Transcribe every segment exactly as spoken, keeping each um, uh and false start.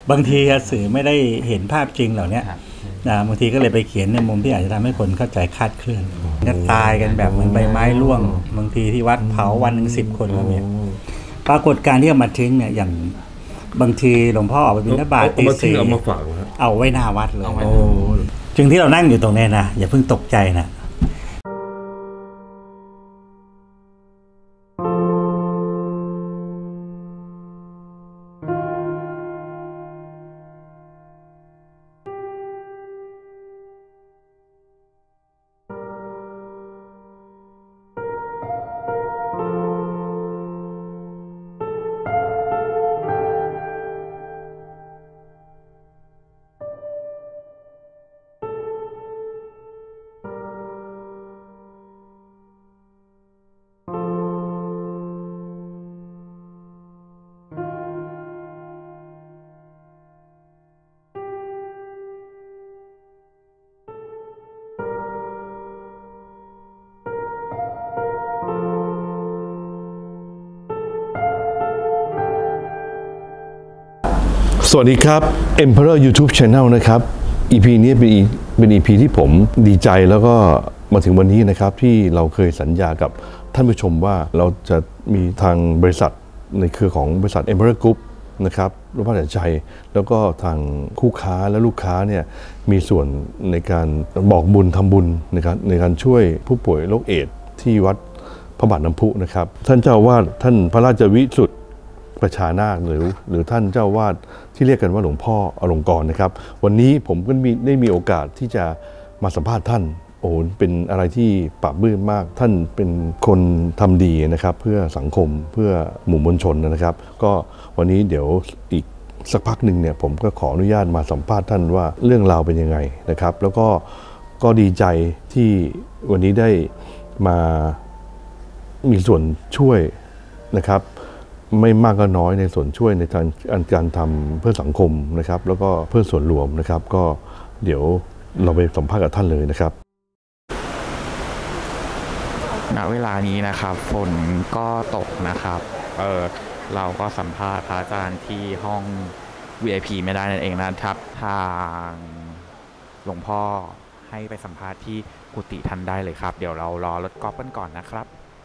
บางทีสื่อไม่ได้เห็นภาพจริงเหล่านี้นะบางทีก็เลยไปเขียนในมุมที่อาจจะทำให้คนเข้าใจคลาดเคลื่อนจะตายกันแบบเหมือนใบไม้ร่วงบางทีที่วัดเผาวันหนึ่งสิบคนก็มีปรากฏการที่เอามาทิ้งเนี่ยอย่างบางทีหลวงพ่อออกไปบิณฑบาตตีสี่เอามาฝากเอาไว้หน้าวัดเลยจึงที่เรานั่งอยู่ตรงนี้นะอย่าเพิ่งตกใจนะสวัสดีครับ Emperor YouTube Channel นะครับ อี พี นี้เป็นเป็น อี พี ที่ผมดีใจแล้วก็มาถึงวันนี้นะครับที่เราเคยสัญญากับท่านผู้ชมว่าเราจะมีทางบริษัทในเครือของบริษัท Emperor Group นะครับรูปภาพใจแล้วก็ทางคู่ค้าและลูกค้าเนี่ยมีส่วนในการบอกบุญทำบุญนะครับในการช่วยผู้ป่วยโรคเอดส์ที่วัดพระบาทน้ำพุนะครับท่านเจ้าวาดท่านพระราชวิสุทธิ์ประชานาคหรือหรือท่านเจ้าวาดที่เรียกกันว่าหลวงพ่ออลงกรณ์นะครับวันนี้ผมก็มีได้มีโอกาสที่จะมาสัมภาษณ์ท่านโอ้เป็นอะไรที่ปราบปลื้มมากท่านเป็นคนทำดีนะครับเพื่อสังคมเพื่อหมู่มวลชนนะครับก็วันนี้เดี๋ยวอีกสักพักหนึ่งเนี่ยผมก็ขออนุญาตมาสัมภาษณ์ท่านว่าเรื่องราวเป็นยังไงนะครับแล้วก็ก็ดีใจที่วันนี้ได้มามีส่วนช่วยนะครับไม่มากก็น้อยในส่วนช่วยในการการทำเพื่อสังคมนะครับแล้วก็เพื่อส่วนรวมนะครับก็เดี๋ยวเราไปสัมภาษณ์กับท่านเลยนะครับณเวลานี้นะครับฝนก็ตกนะครับเออเราก็สัมภาษณ์พระอาจารย์ที่ห้อง วี ไอ พี ไม่ได้นั่นเองนะครับทางหลวงพ่อให้ไปสัมภาษณ์ที่กุฏิท่านได้เลยครับเดี๋ยวเรารอรถกอล์ฟกันก่อนนะครับ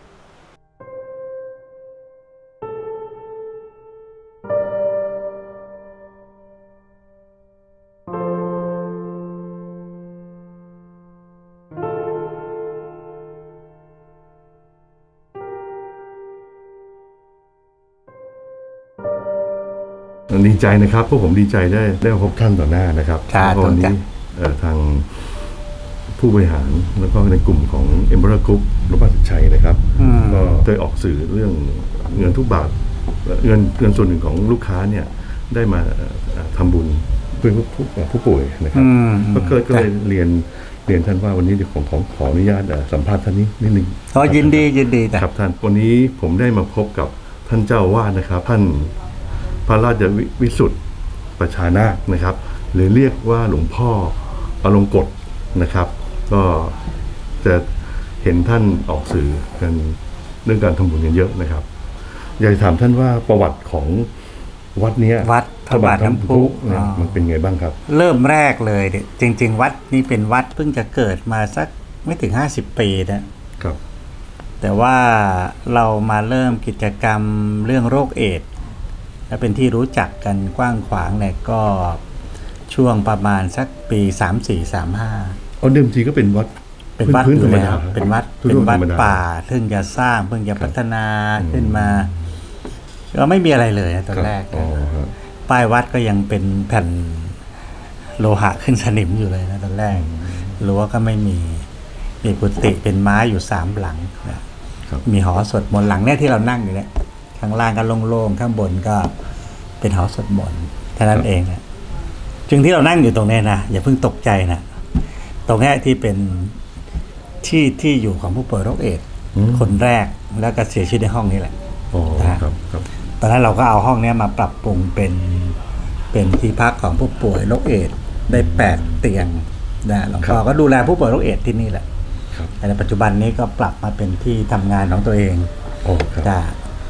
ดีใจนะครับพวกผมดีใจได้ได้พบท่านต่อหน้านะครับวันนี้ทางผู้บริหารแล้วก็ในกลุ่มของ Emperor Group รูปภาพชัยนะครับก็ได้ออกสื่อเรื่องเงินทุกบาทเงินเงินส่วนหนึ่งของลูกค้าเนี่ยได้มาทำบุญเพื่อผู้ผู้ป่วยนะครับก็เลยเรียนเรียนท่านว่าวันนี้เดี๋ยวผมขอขออนุญาตสัมภาษณ์ท่านนี้นิดนึงขอยินดียินดีครับท่านวันนี้ผมได้มาพบกับท่านเจ้าวาดนะครับท่านพระราชวิสุทธิ์ประชานาคนะครับหรือเรียกว่าหลวงพ่ออลงกฎนะครับก็จะเห็นท่านออกสื่อกันเรื่องการทำบุญกันเยอะนะครับอยากถามท่านว่าประวัติของวัดนี้วัดพระบาทน้ำพุมันเป็นไงบ้างครับเริ่มแรกเลยจริงๆวัดนี้เป็นวัดเพิ่งจะเกิดมาสักไม่ถึงห้าสิบปีนะครับแต่ว่าเรามาเริ่มกิจกรรมเรื่องโรคเอดส์และเป็นที่รู้จักกันกว้างขวางเนี่ยก็ช่วงประมาณสักปีสามสี่สามห้าอ๋อเดิมทีก็เป็นวัดเป็นวัดอยู่แล้วเป็นวัดเป็นวัดป่าเพิ่งจะสร้างเพิ่งจะพัฒนาขึ้นมาก็ไม่มีอะไรเลยตอนแรกป้ายวัดก็ยังเป็นแผ่นโลหะขึ้นสนิมอยู่เลยนะตอนแรกรั้วก็ไม่มีมีกุฏิเป็นไม้อยู่สามหลังนะมีหอสวดมนต์หลังเนี่ยที่เรานั่งอยู่เนี่ยข้างล่างก็โล่งๆข้างบนก็เป็นหอสวดมนต์เท่านั้นเองนะจึงที่เรานั่งอยู่ตรงนี้นะอย่าเพิ่งตกใจนะตรงนี้ที่เป็นที่ที่อยู่ของผู้ป่วยโรคเอดส์คนแรกแล้วก็เสียชีวิตในห้องนี้แหละนะครับตอนนั้นเราก็เอาห้องนี้มาปรับปรุงเป็นเป็นที่พักของผู้ป่วยโรคเอดส์ได้แปดเตียงนะหลวงพ่อก็ดูแลผู้ป่วยโรคเอดส์ที่นี่แหละแต่ในปัจจุบันนี้ก็ปรับมาเป็นที่ทำงานของตัวเองจ้ะ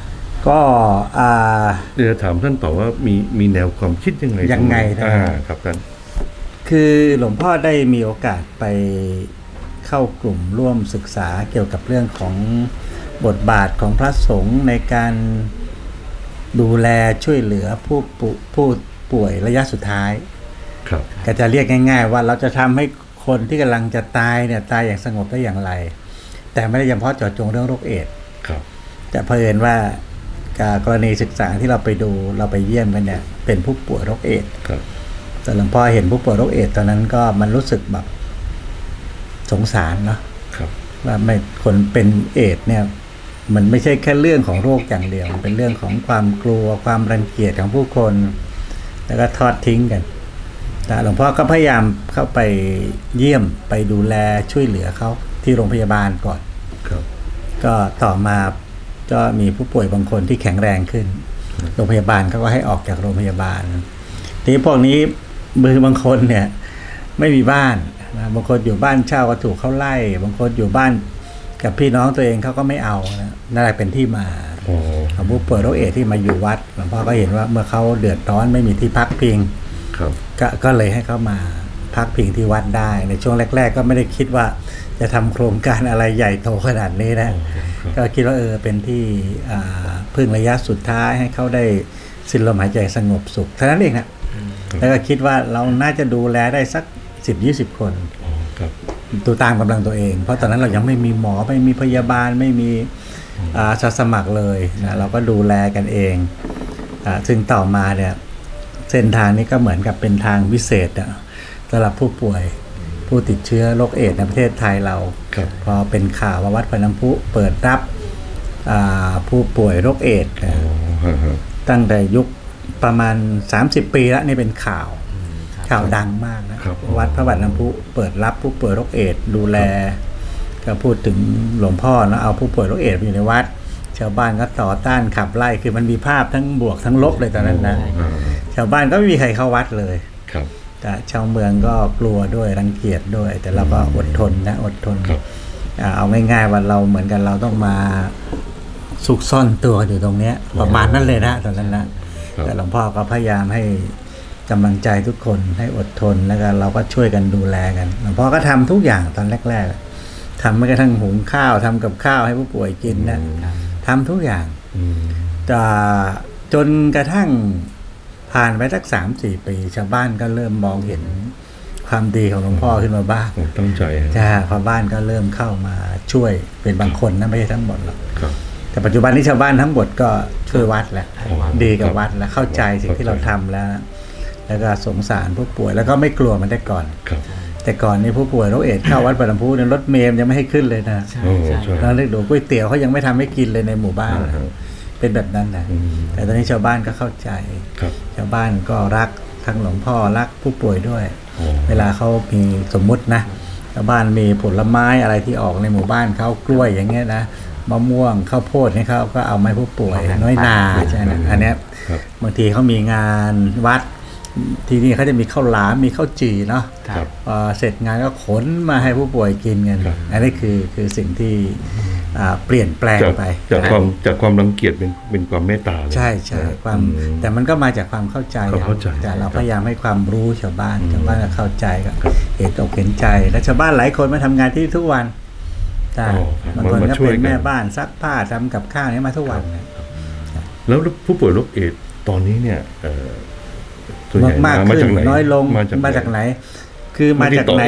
ก็อ่าเดี๋ยวถามท่านต่อว่ามีมีแนวความคิดยังไงยังไงอ่าครับท่านคือหลวงพ่อได้มีโอกาสไปเข้ากลุ่มร่วมศึกษาเกี่ยวกับเรื่องของบทบาทของพระสงฆ์ในการดูแลช่วยเหลือผู้ผู้ป่วยระยะสุดท้ายครับก็จะเรียกง่ายๆว่าเราจะทำให้คนที่กำลังจะตายเนี่ยตายอย่างสงบได้อย่างไรแต่ไม่ได้เฉพาะเจาะจงเรื่องโรคเอดส์ครับแต่เผอิญว่ากรณีศึกษาที่เราไปดูเราไปเยี่ยมกันเนี่ยเป็นผู้ป่วยโรคเอดส์ครับแต่หลวงพ่อเห็นผู้ป่วยโรคเอดส์ตอนนั้นก็มันรู้สึกแบบสงสารเนาะว่าไม่คนเป็นเอดส์เนี่ยมันไม่ใช่แค่เรื่องของโรคอย่างเดียวมันเป็นเรื่องของความกลัวความรังเกียจของผู้คนแล้วก็ทอดทิ้งกันแต่หลวงพ่อก็พยายามเข้าไปเยี่ยมไปดูแลช่วยเหลือเขาที่โรงพยาบาลก่อนก็ต่อมาก็มีผู้ป่วยบางคนที่แข็งแรงขึ้นโรงพยาบาลเขาก็ให้ออกจากโรงพยาบาลทีนี้พวกนี้มือบางคนเนี่ยไม่มีบ้านบางคนอยู่บ้านเช่าก็ถูกเขาไล่บางคนอยู่บ้านกับพี่น้องตัวเองเขาก็ไม่เอานะนั่นแหละเป็นที่มาของผู้ป่วยโรคเอดส์ที่มาอยู่วัดหลวงพ่อก็เห็นว่าเมื่อเขาเดือดร้อนไม่มีที่พักพิงก็ก็เลยให้เขามาพักพิงที่วัดได้ในช่วงแรกๆก็ไม่ได้คิดว่าจะทำโครงการอะไรใหญ่โตขนาดนี้นะก็คิดว่าเออเป็นที่พึ่งระยะสุดท้ายให้เขาได้สิ้นลมหายใจสงบสุขเท่านั้นเองนะแล้วก็คิดว่าเราน่าจะดูแลได้สักสิบยี่สิบคนตัวตามกำลังตัวเองเพราะตอนนั้นเรายังไม่มีหมอไม่มีพยาบาลไม่มีอาสาสมัครเลยนะเราก็ดูแลกันเองซึ่งต่อมาเนี่ยเส้นทางนี้ก็เหมือนกับเป็นทางวิเศษสำหรับผู้ป่วยผู้ติดเชื้อโรคเอดส์ในประเทศไทยเราพอเป็นข่าวว่าวัดพระน้ำพุเปิดรับผู้ป่วยโรคเอดส์ตั้งแต่ยุคประมาณสามสิบปีแล้วนี่เป็นข่าวข่าวดังมากนะวัดพระบาทน้ำพุเปิดรับผู้ป่วยโรคเอดส์ดูแลก็พูดถึงหลวงพ่อนะเอาผู้ป่วยโรคเอดส์อยู่ในวัดชาวบ้านก็ต่อต้านขับไล่คือมันมีภาพทั้งบวกทั้งลบเลยตอนนั้นนะชาวบ้านก็ไม่มีใครเข้าวัดเลยแต่ชาวเมืองก็กลัวด้วยรังเกียจด้วยแต่เราก็อดทนนะอดทนเอาง่ายๆว่าเราเหมือนกันเราต้องมาซุกซ่อนตัวอยู่ตรงนี้ประมาณนั้นเลยนะตอนนั้นนะแต่หลวงพ่อก็พยายามให้กำลังใจทุกคนให้อดทนแล้วก็เราก็ช่วยกันดูแลกันหลวงพ่อก็ทำทุกอย่างตอนแรกๆทำไม่กระทั่งหุงข้าวทำกับข้าวให้ผู้ป่วยกินนะทำทุกอย่างแต่จนกระทั่งผ่านไปสักสามสี่ปีชาวบ้านก็เริ่มมองเห็นความดีของหลวงพ่อขึ้นมาบ้างตั้งใจจ้าชาวบ้านก็เริ่มเข้ามาช่วยเป็นบางคนนะไม่ใช่ทั้งหมดหรอกแต่ปัจจุบันนี้ชาวบ้านทั้งหมดก็ช่วยวัดแหละดีกับวัดแล้วเข้าใจสิ่งที่เราทำแล้วแล้วก็สงสารผู้ป่วยแล้วก็ไม่กลัวมันได้ก่อนแต่ก่อนนี้ผู้ป่วยโรคเอดส์เข้าวัดพระน้ำพุเนี่ยรถเมล์ยังไม่ให้ขึ้นเลยนะแล้วเรียกดูก๋วยเตี๋ยวเขายังไม่ทำให้กินเลยในหมู่บ้านเป็นแบบนั้นนะแต่ตอนนี้ชาวบ้านก็เข้าใจชาวบ้านก็รักทั้งหลวงพ่อรักผู้ป่วยด้วยเวลาเขามีสมมุตินะชาวบ้านมีผลไม้อะไรที่ออกในหมู่บ้านเขากล้วยอย่างเงี้ยนะมะม่วงข้าวโพดนี่เขาก็เอาไม้ผู้ป่วยน้อยนาใช่ไหมอันนี้บางทีเขามีงานวัดที่นี่เขาจะมีข้าวหลามมีข้าวจี่เนาะพอเสร็จงานก็ขนมาให้ผู้ป่วยกินกันอันนี้คือคือสิ่งที่เปลี่ยนแปลงไปจากความจากความรังเกียจเป็นเป็นความเมตตาใช่ใช่ความแต่มันก็มาจากความเข้าใจแต่เราพยายามให้ความรู้ชาวบ้านชาวบ้านเข้าใจก็เห็นอกเห็นใจและชาวบ้านหลายคนมาทำงานที่ทุกวันบางคนก็เป็นแม่บ้านซักผ้าทำกับข้าวนี้มาทุกวันแล้วผู้ป่วยโรคเอดส์ตอนนี้เนี่ยมากขึ้นน้อยลงมาจากไหนคือมาจากไหน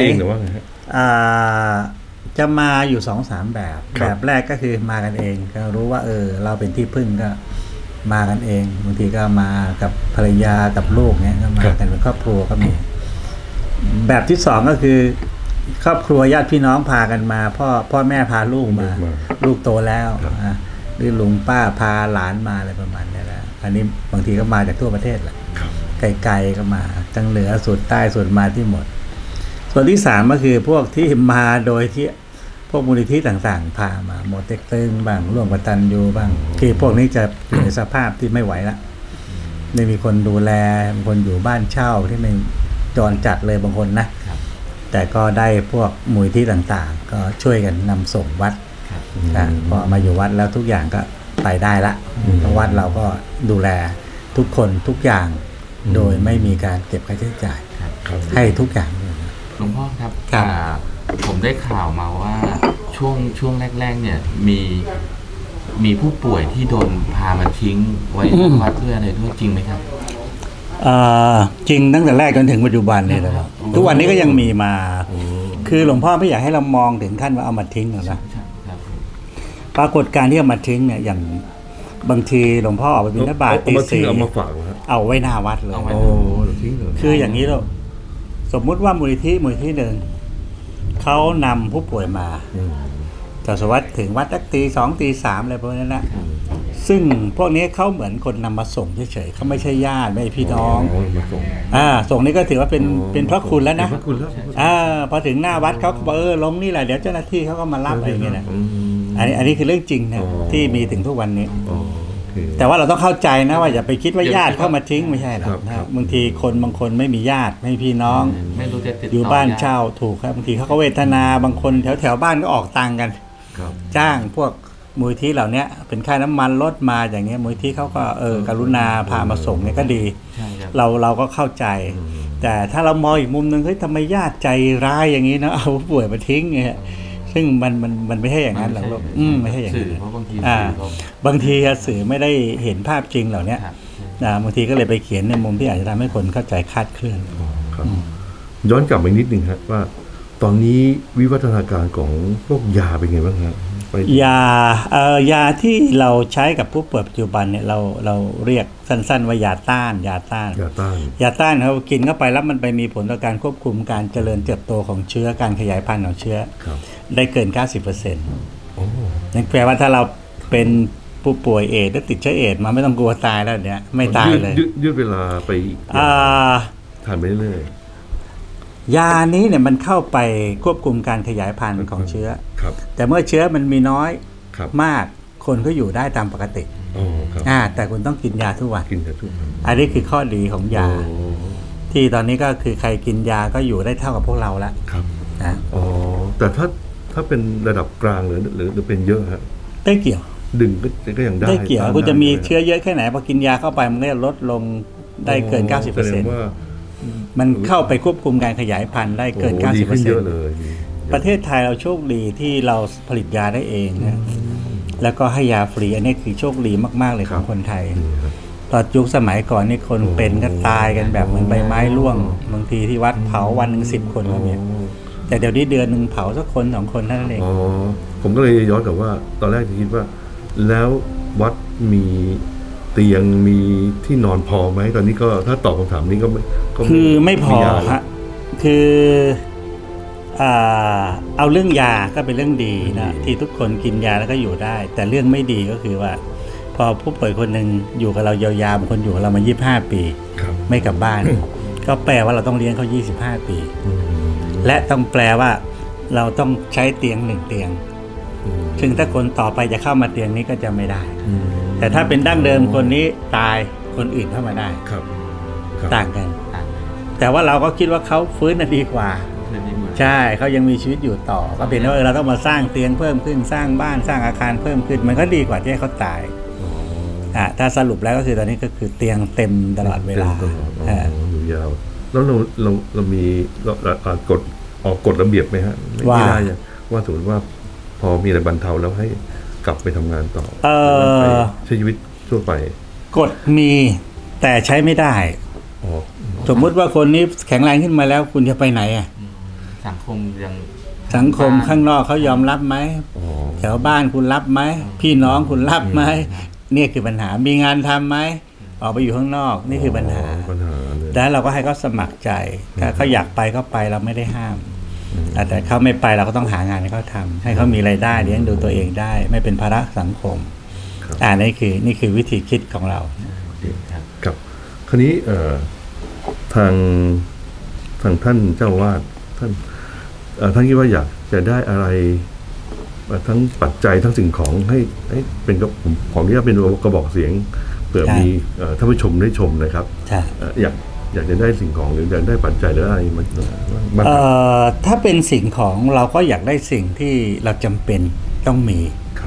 จะมาอยู่สองสามแบบแบบแรกก็คือมากันเองก็รู้ว่าเออเราเป็นที่พึ่งก็มากันเองบางทีก็มากับภรรยากับลูกเนี้ยก็มากันเป็นครอบครัวก็มีแบบที่สองก็คือครอบครัวญาติพี่น้องพากันมาพ่อพ่อแม่พาลูกมาลูกโตแล้วหรือลุงป้าพาหลานมาอะไรประมาณนี้แหละอันนี้บางทีก็มาจากทั่วประเทศแหละไกลๆก็มาทั้งเหนือสุดใต้สุดมาที่หมดส่วนที่สามก็คือพวกที่มาโดยที่พวกมูลนิธิต่างๆพามาหมดเต็กตึงบ้างร่วมกตัญญูบ้างที่พวกนี้จะอยู่ในสภาพที่ไม่ไหวละไม่มีคนดูแลบางคนอยู่บ้านเช่าที่ไม่จรจัดเลยบางคนนะแต่ก็ได้พวกมูลนิธิต่างๆก็ช่วยกันนำส่งวัดพอมาอยู่วัดแล้วทุกอย่างก็ไปได้ละทางวัดเราก็ดูแลทุกคนทุกอย่างโดยไม่มีการเก็บค่าใช้จ่ายให้ทุกอย่างหลวงพ่อครับครับผมได้ข่าวมาว่าช่วงช่วงแรกๆเนี่ยมีมีผู้ป่วยที่โดนพามาทิ้งไว้ที่วัดด้วยอะไรด้วยจริงไหมครับจริงตั้งแต่แรกจนถึงปัจจุบันนี่แหละครับทุกวันนี้ก็ยังมีมาคือหลวงพ่อไม่อยากให้เรามองถึงขั้นว่าเอามาทิ้งหรอกนะปรากฏการณ์ที่เอามาทิ้งเนี่ยอย่างบางทีหลวงพ่อออกไปบิณฑบาตตีสี่เอามาฝากนะเอาไว้หน้าวัดเลยโอ้ทิ้งเลยคืออย่างนี้เราสมมุติว่ามูลนิธิมูลนิธิหนึ่งเขานำผู้ป่วยมาแต่สวัสดิ์ถึงวัดตักตีสองตีสามอะไรพวกนั้นนะซึ่งพวกนี้เขาเหมือนคนนำมาส่งเฉยๆเขาไม่ใช่ญาติไม่ใช่พี่น้องมาส่งอ่าส่งนี่ก็ถือว่าเป็นเป็นพระคุณแล้วนะพระคุณแล้วอ่าพอถึงหน้าวัดเขาก็บอกเออลงนี่แหละเดี๋ยวเจ้าหน้าที่เขาก็มารับอะไรอย่างเงี้ยนะอันนี้อันนี้คือเรื่องจริงนะที่มีถึงทุกวันนี้แต่ว่าเราต้องเข้าใจนะว่าอย่าไปคิดว่าญาติเข้ามาทิ้งไม่ใช่หรอกนะบางทีคนบางคนไม่มีญาติไม่มีพี่น้องอยู่บ้านเช่าถูกครับบางทีเขาก็เวทนาบางคนแถวแถวบ้านก็ออกตังค์กันจ้างพวกมูลที่เหล่านี้เป็นค่าน้ำมันรถมาอย่างเงี้ยมูลที่เขาก็เออกรุณาพามาส่งเนี่ยก็ดีเราเราก็เข้าใจแต่ถ้าเรามองอีกมุมนึงเฮ้ยทำไมญาติใจร้ายอย่างนี้นะเอาป่วยมาทิ้งเงี้ยซึ่งมันมันมันไม่ใช่อย่างนั้นหรอกลูกอืมไม่ใช่อย่างนั้นอ่าบางทีสื่อไม่ได้เห็นภาพจริงเหล่านี้นะบางทีก็เลยไปเขียนในมุมที่อาจจะทำให้คนเข้าใจคลาดเคลื่อนย้อนกลับไปนิดนึงครับว่าตอนนี้วิวัฒนาการของพวกยาเป็นไงบ้างครับยาเอ่อยาที่เราใช้กับผู้ป่วยปัจจุบันเนี่ยเราเราเรียกสั้นๆว่ายาต้านยาต้านยาต้านยาต้านเขากินเข้าไปแล้วมันไปมีผลต่อการควบคุมการเจริญเติบโตของเชื้อการขยายพันธุ์ของเชื้อได้เกิน เก้าสิบเปอร์เซ็นต์ โอ้นั่นแปลว่าถ้าเราเป็นผู้ป่วยเอดส์แล้วติดเชื้อเอดส์มาไม่ต้องกลัวตายแล้วเนี่ยไม่ตายเลยยืดเวลาไปอ่าทานไปเรื่อยยานี้เนี่ยมันเข้าไปควบคุมการขยายพันธุ์ของเชื้อแต่เมื่อเชื้อมันมีน้อยมากคนก็อยู่ได้ตามปกติอ่าแต่คุณต้องกินยาทุกวันกินยาทุกวันอันนี้คือข้อดีของยาที่ตอนนี้ก็คือใครกินยาก็อยู่ได้เท่ากับพวกเราแล้วครับนะอ๋อแต่ถ้าถ้าเป็นระดับกลางหรือหรือเป็นเยอะฮะได้เกี่ยวดึงก็ก็ยังได้ได้เกี่ยวคุณจะมีเชื้อเยอะแค่ไหนพอกินยาเข้าไปมันก็ลดลงได้เกิน เก้าสิบเปอร์เซ็นต์มันเข้าไปควบคุมการขยายพันธุ์ได้เกิน เก้าสิบเปอร์เซ็นต์ ประเทศไทยเราโชคดีที่เราผลิตยาได้เองนะแล้วก็ให้ยาฟรีอันนี้คือโชคดีมากๆเลยของคนไทยตอนยุคสมัยก่อนนี่คนเป็นก็ตายกันแบบเหมือนใบไม้ร่วงบางทีที่วัดเผาวันหนึ่งสิบคนแบบนี้แต่เดี๋ยวนี้เดือนหนึ่งเผาสักคนสองคนเท่านั้นเองอ๋อผมก็เลยย้อนกลับว่าตอนแรกคิดว่าแล้ววัดมีเตียงมีที่นอนพอไหมตอนนี้ก็ถ้าตอบคำถามนี้ก็ไม่คือไม่พอฮะคืออ่าเอาเรื่องยาก็เป็นเรื่องดีนะที่ทุกคนกินยาแล้วก็อยู่ได้แต่เรื่องไม่ดีก็คือว่าพอผู้ป่วยคนหนึ่งอยู่กับเรายาวๆบางคนอยู่กับเรามายี่สิบห้าปีไม่กลับบ้าน ก็แปลว่าเราต้องเลี้ยงเขายี่สิบห้าปีและต้องแปลว่าเราต้องใช้เตียงหนึ่งเตียงซึ่งถ้าคนต่อไปจะเข้ามาเตียงนี้ก็จะไม่ได้แต่ถ้าเป็นดั้งเดิมคนนี้ตายคนอื่นเข้ามาได้ต่างกันแต่ว่าเราก็คิดว่าเขาฟื้นน่ะดีกว่าใช่เขายังมีชีวิตอยู่ต่อก็เป็นว่าเออเราต้องมาสร้างเตียงเพิ่มขึ้นสร้างบ้านสร้างอาคารเพิ่มขึ้นมันก็ดีกว่าที่ให้เขาตายอ่าถ้าสรุปแล้วก็คือตอนนี้ก็คือเตียงเต็มตลอดเวลาอยู่ยาวแล้วเราเราเรามีเรากฎออกกฎระเบียบไหมฮะไม่ได้ว่าสมมติว่าพอมีอะไรบรรเทาแล้วให้กลับไปทำงานต่อเออใช้ชีวิตทั่วไปกฎมีแต่ใช้ไม่ได้สมมุติว่าคนนี้แข็งแรงขึ้นมาแล้วคุณจะไปไหนอ่ะสังคมยังสังคมข้างนอกเขายอมรับไหมแถวบ้านคุณรับไหมพี่น้องคุณรับไหมนี่คือปัญหามีงานทำไหมออกไปอยู่ข้างนอกนี่คือปัญหาแล้วเราก็ให้เขาสมัครใจถ้าเขาอยากไปก็ไปเราไม่ได้ห้ามแต่เขาไม่ไปเราก็ต้องหางานให้เขาทำให้เขามีรายได้เลี้ยงดูตัวเองได้ไม่เป็นภาระสังคมอ่านี่คือนี่คือวิธีคิดของเราครับคราวนี้เอ่อทางทางท่านเจ้าวาดท่านท่านคิดว่าอยากจะได้อะไรทั้งปัจจัยทั้งสิ่งของให้ให้เป็นก็ผมขออนุญาตเป็นกระบอกเสียงเผื่อมีท่านผู้ชมได้ชมนะครับอยากอยากจะได้สิ่งของหรืออยากได้ปัจจัยหรืออะไรมันเอ่อถ้าเป็นสิ่งของเราก็อยากได้สิ่งที่เราจำเป็นต้องมี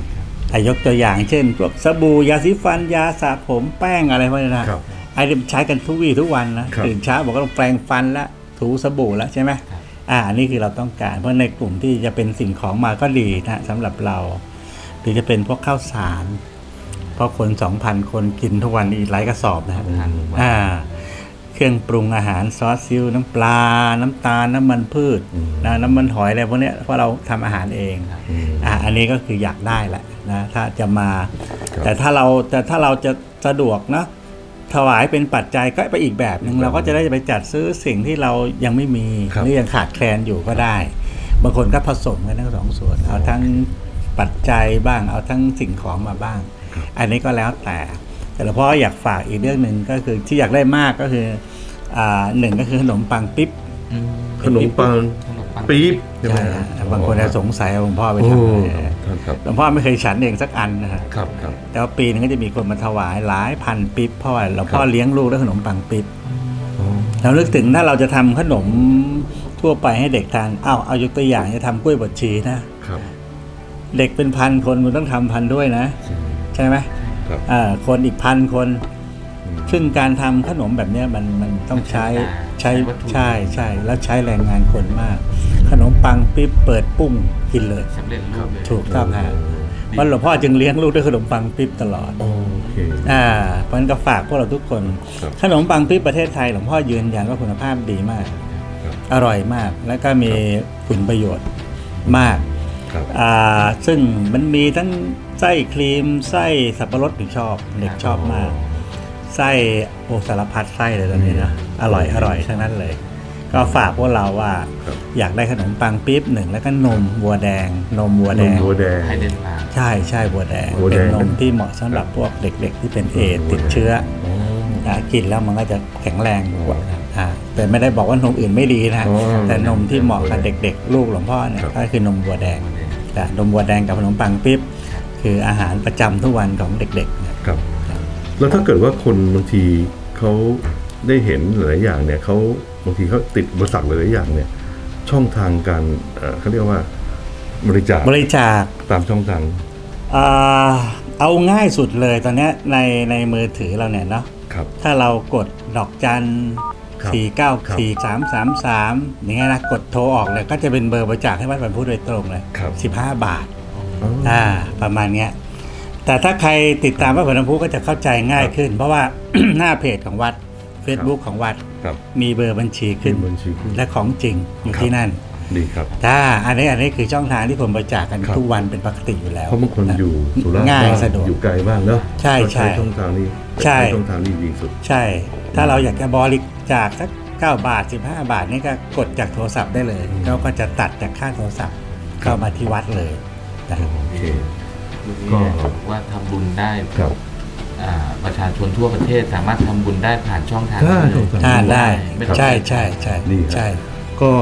ยกตัวอย่างเช่นพวกสบู่ยาสีฟันยาสระผมแป้งอะไรพวกนี้นะไอ้ที่ใช้กันทุกวี่ทุกวันนะตื่นเช้าบอกก็ต้องแปรงฟันละถูสบู่แล้วใช่ไหมอ่าอันนี้คือเราต้องการเพราะในกลุ่มที่จะเป็นสิ่งของมาก็ดีนะสำหรับเราหรือจะเป็นพวกข้าวสารเพราะคนสองพันคนกินทุกวันอีกหลายกระสอบนะครับอ่าเครื่องปรุงอาหารซอสซิวน้ำปลาน้ำตาลน้ำมันพืชนะน้ำมันหอยอะไรพวกนี้เพราะเราทำอาหารเองอ่าอันนี้ก็คืออยากได้แหละนะถ้าจะมาแต่ถ้าเราแต่ถ้าเราจะสะดวกนะถวายเป็นปัจจัยก็ไปอีกแบบหนึ่งเราก็จะได้ไปจัดซื้อสิ่งที่เรายังไม่มีหรือยังขาดแคลนอยู่ก็ได้บางคนก็ผสมกันทั้งสองส่วนเอาทั้งปัจจัยบ้างเอาทั้งสิ่งของมาบ้างอันนี้ก็แล้วแต่แต่หลวงพ่ออยากฝากอีกเรื่องหนึ่งก็คือที่อยากได้มากก็คืออ่าหนึ่งก็คือขนมปังปิ๊บขนมปังปี๊บใช่ไหมบางคนจะสงสัยหลวงพ่อไปทำอะไรหลวงพ่อไม่เคยฉันเองสักอันนะครับแต่ว่าปีนึงก็จะมีคนมาถวายหลายพันปิ๊บเพราะว่าหลวงพ่อเลี้ยงลูกด้วยขนมปังปิ๊บเรานึกถึงถ้าเราจะทำขนมทั่วไปให้เด็กทานอ้าวเอายกตัวอย่างจะทำกล้วยบดชีนะเด็กเป็นพันคนมันต้องทำพันด้วยนะใช่ไหมคนอีกพันคนซึ่งการทำขนมแบบนี้มันมันต้องใช้ใช้ใช่ใช่แล้วใช้แรงงานคนมากขนมปังปิ๊บเปิดปุ้งกินเลยถูกต้องฮะเพราะหลวงพ่อจึงเลี้ยงลูกด้วยขนมปังปิ๊บตลอดอ่าเพราะฉะนั้นก็ฝากพวกเราทุกคนขนมปังปิ๊บประเทศไทยหลวงพ่อยืนยันว่าคุณภาพดีมากอร่อยมากแล้วก็มีคุณประโยชน์มากอ่าซึ่งมันมีทั้งไส้ครีมไส้สับปะรดที่ชอบเด็กชอบมากไส้โอสารพัดไส้เลยตอนนี้นะอร่อยอร่อยทั้งนั้นเลยก็ฝากพวกเราว่าอยากได้ขนมปังปิ๊บหนึ่งแล้วก็นมวัวแดงนมวัวแดงใช่ใช่วัวแดงเป็นนมที่เหมาะสำหรับพวกเด็กๆที่เป็นเอดส์ติดเชื้อกินแล้วมันก็จะแข็งแรงกว่าแต่ไม่ได้บอกว่านมอื่นไม่ดีนะแต่นมที่เหมาะกับเด็กๆลูกหลวงพ่อเนี่ยก็คือนมวัวแดงแต่นมวัวแดงกับขนมปังปิ๊บคืออาหารประจำทุกวันของเด็กๆนะครับแล้วถ้าเกิดว่าคนบางทีเขาได้เห็นหลายอย่างเนี่ยเขาบางทีเขาติดอุปสรรคหลายอย่างเนี่ยช่องทางการเขาเรียกว่าบริจาคบริจาคตามช่องทางเอาง่ายสุดเลยตอนนี้ในในมือถือเราเนี่ยเนาะถ้าเรากดดอกจันสี่เก้าสี่สามสามสามอย่างเงี้ยนะกดโทรออกเลยก็จะเป็นเบอร์บริจาคให้วัดบรรพุโดยตรงเลยสิบห้าบาทอ่าประมาณเนี้ยแต่ถ้าใครติดตามวัดบรรพุก็จะเข้าใจง่ายขึ้นเพราะว่า หน้าเพจของวัด Facebook ของวัดมีเบอร์บัญชีขึ้นและของจริงอยู่ที่นั่นดีครับถ้าอันนี้อันนี้คือช่องทางที่คนบริจาคกันทุกวันเป็นปกติอยู่แล้วเพราะบางคนอยู่สุราษฎร์ง่ายสะดวกอยู่ไกลบ้างเนาะใช่ใช่ช่องทางนี้ใช่ช่องทางนี้ดีสุดใช่ถ้าเราอยากจะบริจาคสักเก้าบาทสิบห้าบาทนี่ก็กดจากโทรศัพท์ได้เลยเขาก็จะตัดจากค่าโทรศัพท์เข้ามาที่วัดเลยโอเคก็ว่าทำบุญได้ประชาชนทั่วประเทศสามารถทำบุญได้ผ่านช่องทางได้ได้ใช่ใช่ใช่ใช่ก็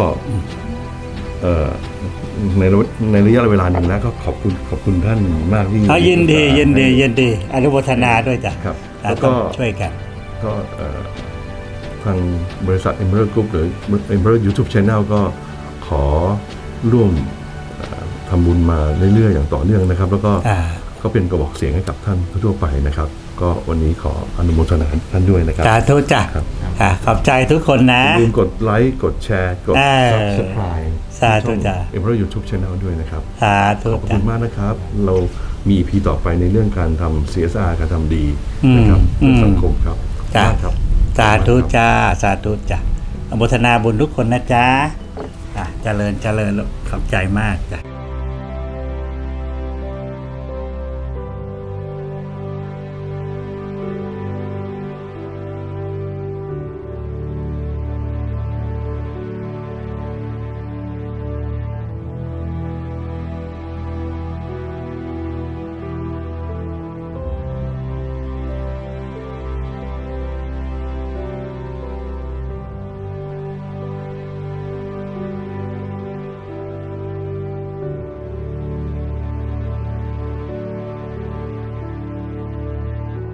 ในในระยะเวลาหนึ่งแล้วก็ขอบคุณขอบคุณท่านมากที่ยินดียินดียินดีอนุโมทนาด้วยจ้ะครับแล้วก็ช่วยกันก็ทางบริษัท Emperor Group หรือ Emperor YouTube Channel ก็ขอร่วมทำบุญมาเรื่อยๆอย่างต่อเนื่องนะครับแล้วก็ก็เป็นกระบอกเสียงให้กับท่านทั่วไปนะครับก็วันนี้ขออนุโมทนาท่านด้วยนะครับสาธุจ้ะขอบใจทุกคนนะอย่าลืมกดไลค์กดแชร์กด Subscribe สาธุจ้ะ Emperor YouTube Channel ด้วยนะครับสาธุขอบคุณมากนะครับเรามี อี พี ต่อไปในเรื่องการทำ ซี เอส อาร์ การทำดีนะครับสังคมครับจ้ะสาธุจ้าสาธุจ้ะอนุโมทนาบุญทุกคนนะจ๊ะเจริญเจริญขอบใจมากจ้ะ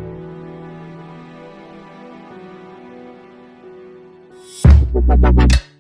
Bye.